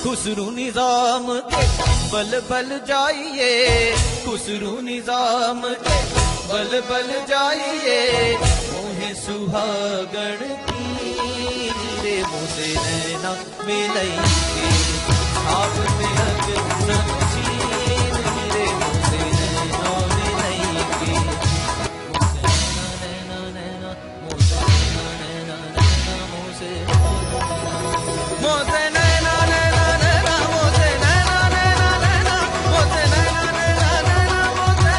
खुसरू निजाम के बल बल जाइए, खुसरू निजाम के बल बल जाइए, मोहे सुहागण की रे मुझे नैना मिलइए, आप में अग सच्ची रे मुझे नैना मिलइए, नैना नैना मुझे नैना नैना मुझे मुझे नैना नैना नैना मुझे नैना नैना नैना मुझे नैना नैना नैना मुझे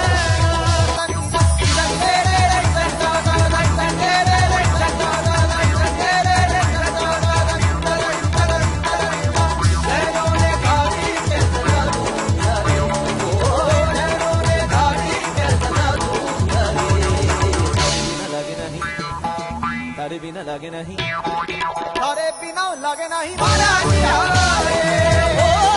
तारे बिना लगे नहीं, तारे बिना लगे नहीं,